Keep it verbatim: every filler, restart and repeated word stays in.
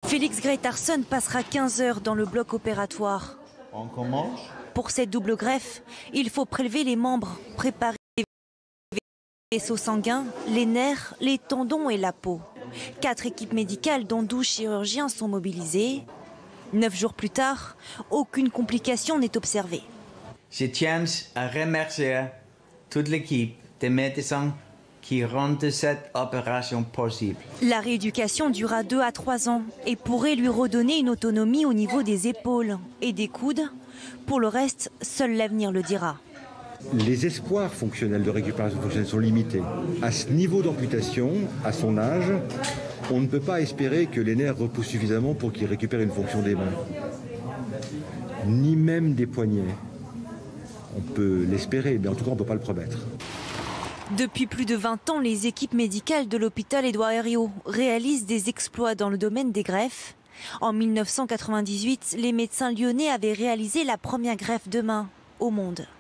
Félix Greitarsson passera quinze heures dans le bloc opératoire. On commence. Pour cette double greffe, il faut prélever les membres, préparer les vaisseaux sanguins, les nerfs, les tendons et la peau. Quatre équipes médicales dont douze chirurgiens sont mobilisés. Neuf jours plus tard, aucune complication n'est observée. Je tiens à remercier toute l'équipe des médecins qui rendent cette opération possible. La rééducation durera deux à trois ans et pourrait lui redonner une autonomie au niveau des épaules et des coudes. Pour le reste, seul l'avenir le dira. Les espoirs fonctionnels de récupération fonctionnelle sont limités. À ce niveau d'amputation, à son âge, on ne peut pas espérer que les nerfs repoussent suffisamment pour qu'il récupère une fonction des mains, ni même des poignets. On peut l'espérer, mais en tout cas, on ne peut pas le promettre. Depuis plus de vingt ans, les équipes médicales de l'hôpital Édouard Herriot réalisent des exploits dans le domaine des greffes. En mille neuf cent quatre-vingt-dix-huit, les médecins lyonnais avaient réalisé la première greffe de main au monde.